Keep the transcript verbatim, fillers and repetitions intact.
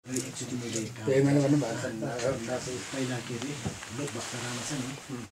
एकचोटि मैले त्यही मैले भन्नु भएको छ पहिला के अरे लोक भक्त राणा छ नि